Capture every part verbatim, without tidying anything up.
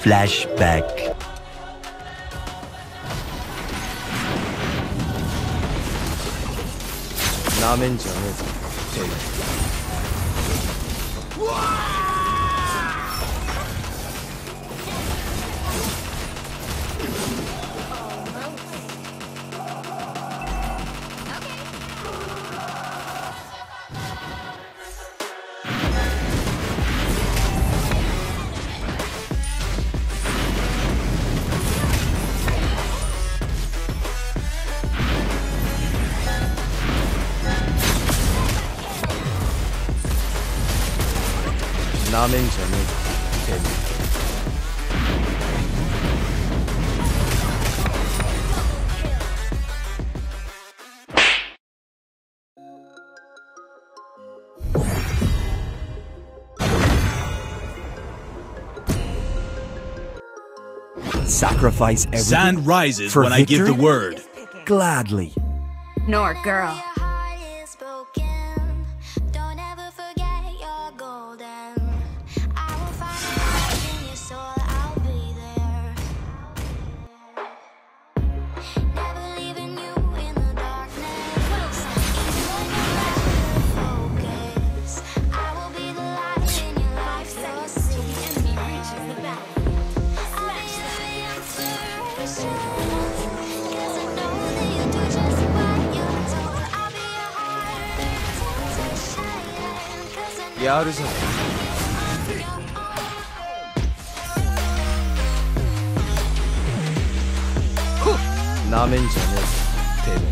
Flashback. 남은 정해서 대기. 남은 정해서 대기. Sacrifice everything. Sand rises for when I give the victory? word. Gladly. Nor girl. 야르자. 남은 정해서 대기.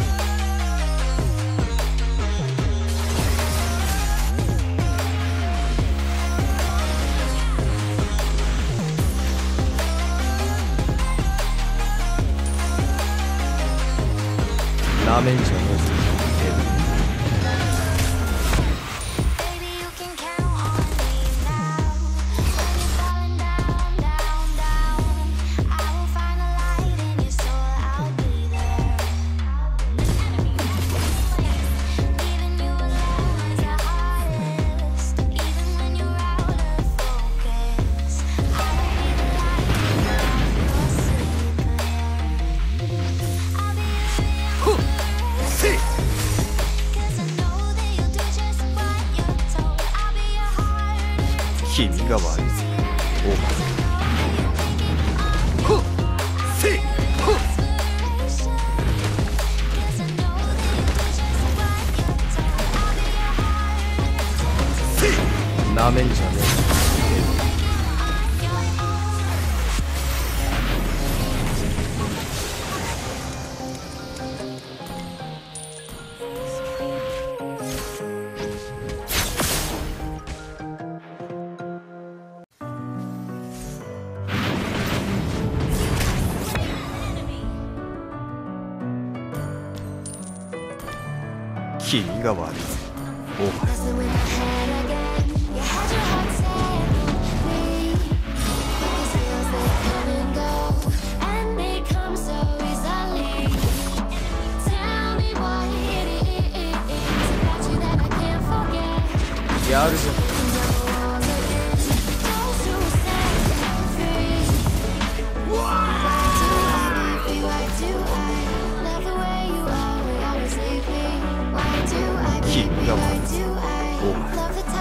남은 정해서 대기. 힘이가 말이지. 오. 남은 전에 힘이가 말이지. 오. 야르자. 힘이가 말이지. 오.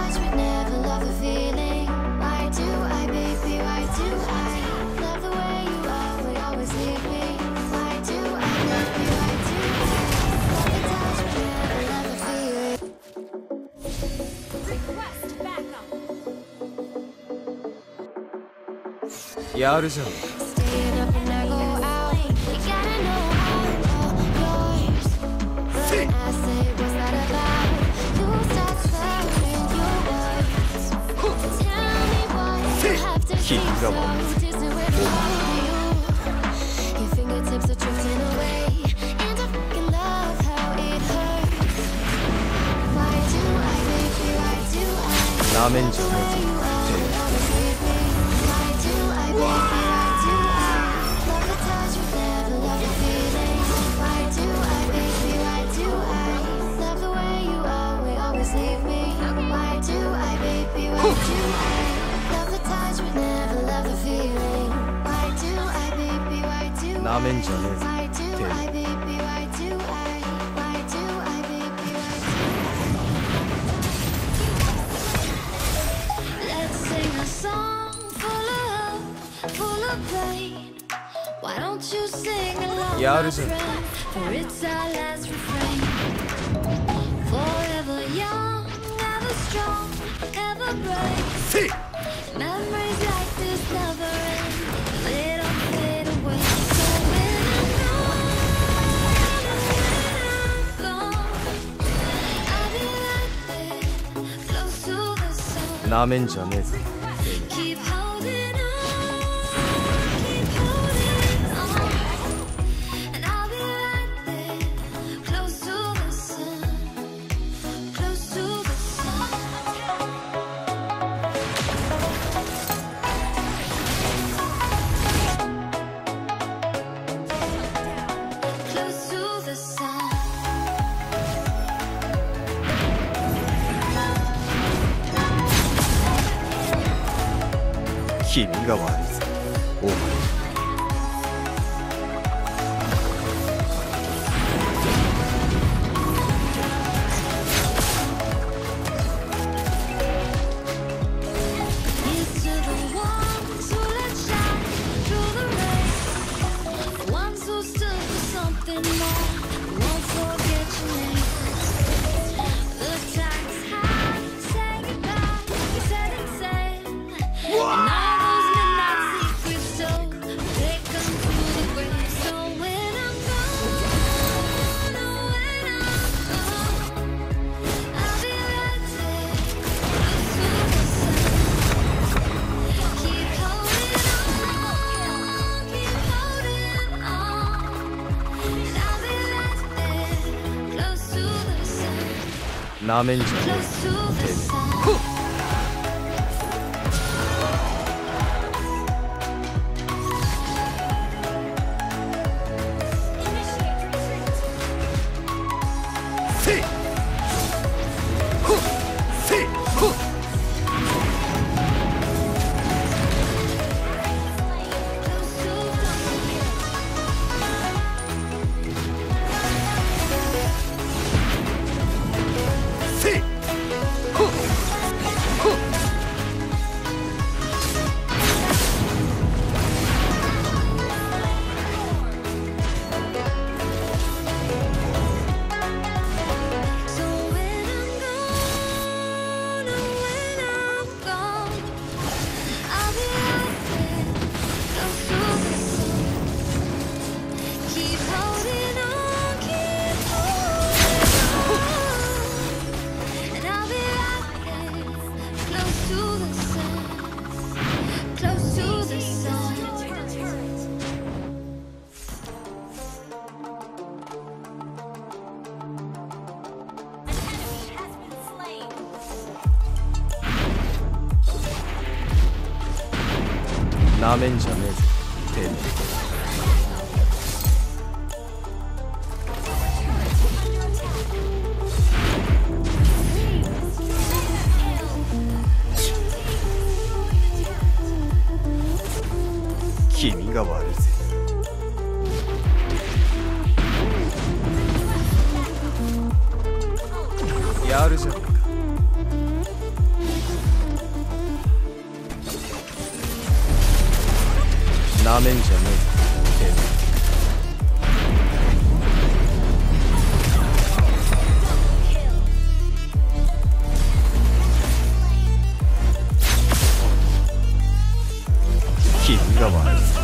야르자. 힘이가 말이지. 남은 정해서 Love the touch, but never love the feel. なめんじゃねえぞ Why do て I, baby? Why do I? Why do I, baby? Let's sing a song full of, full of pain. Why don't you sing along, my やるじゃん friend? For it's our last refrain. Forever young, ever strong, ever brave. Memories like this never end. They don't fade away. So when I'm gone, when I'm gone, I'll be right there, close to the sun. なめんじゃねえぞ Keep holding on, keep holding on, and I'll be right there, close to the sun, close to the sun, close to the sun. 君が悪いぜお前 Here's to the ones who let shine through the rain, ones who stood for something more, won't forget your name. The time's high, say goodbye, we said and said, and all those midnight secrets told, take them to the grave. So when I'm gone, oh, when I'm gone, I'll be right there, close to the sun. Keep holding on, keep holding on, and I'll be right there, close to the sun, なめんじゃね close to え the ぞ sun. Close to So when I'm gone, oh, when I'm gone, I'll be right there, close to the sun. Keep holding on, keep holding on, and I'll be right there, close to the sun, close to the sun. An enemy has been slain. なめんじゃねえぞてめえ 君が悪いぜやるじゃねえかなめんじゃねえぞてめえ 君が悪いぜ